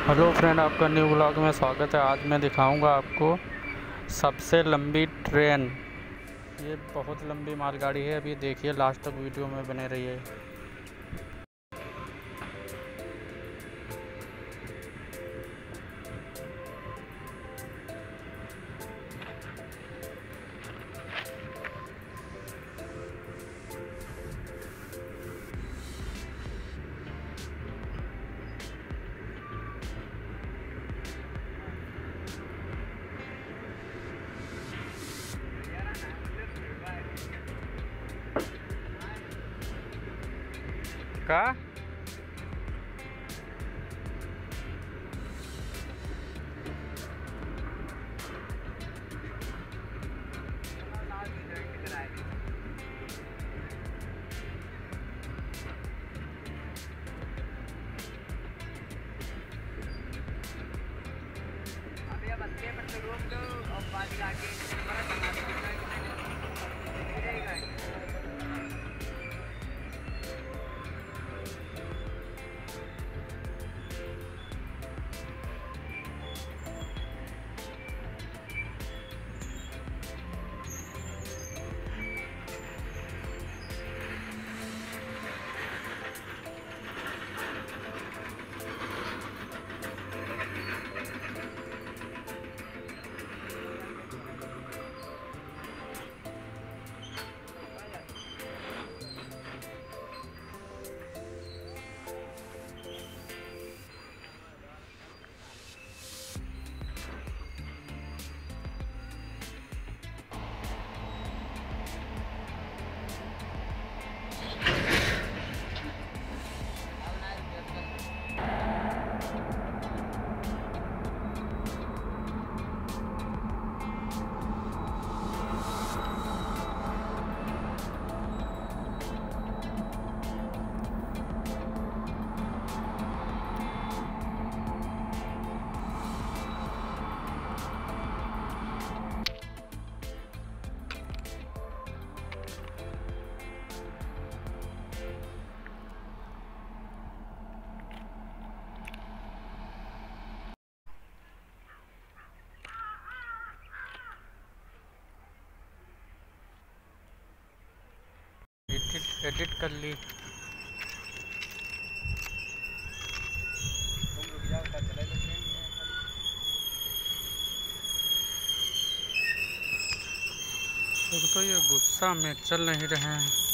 Hello friend, आपका new vlog में स्वागत है। आज मैं दिखाऊंगा आपको सबसे लंबी ट्रेन। ये बहुत लंबी मालगाड़ी है। अभी देखिए, लास्ट तक वीडियो में बने रहिए। का एडिट कर ली। तो ये गुस्सा में चल नहीं रहे हैं।